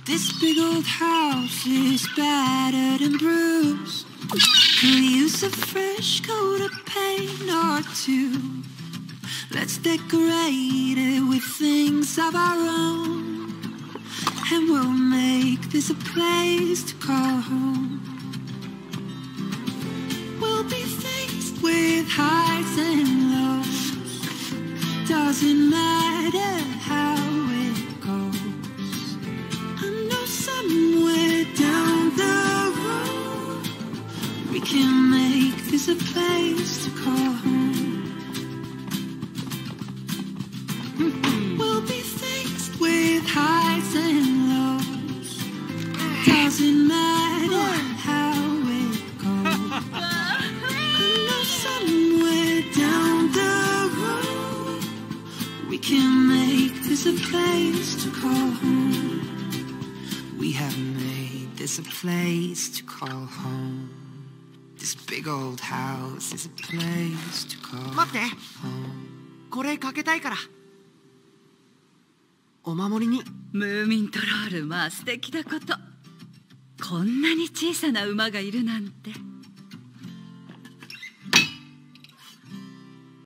This big old house is battered and bruised. Could use a fresh coat of paint or two. Let's decorate it with things of our own, and we'll make this a place to call home. We'll be faced with highs and lows. Doesn't matter how it goes. I know somewhere down the road we can make this a place to call home. We'll be faced with highs and lows. Doesn't matter how it goes. I know somewhere down the road we can make this a place to call home. We have made this a place to call home. This big old house is a place to call home. 待って、これかけたいから。お守りに。 ムーミントロール、まあ素敵なこと。こんなに小さな馬がいるなんて。